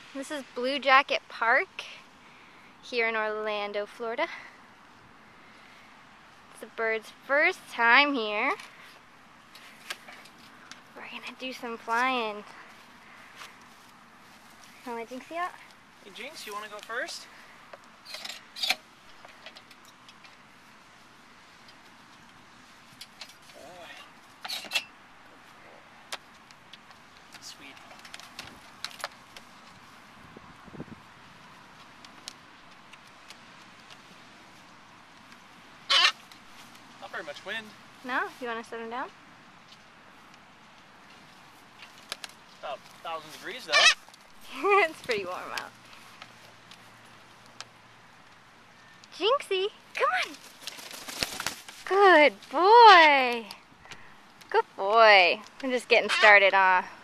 This is Blue Jacket Park here in Orlando, Florida. It's the bird's first time here. We're gonna do some flying. Wanna let Jinxie out? Hey Jinx, you wanna go first? Sweet. Not very much wind. No? You wanna set him down? It's about 1,000 degrees though. It's pretty warm out. Jinxie, come on! Good boy! Good boy. We're just getting started, huh?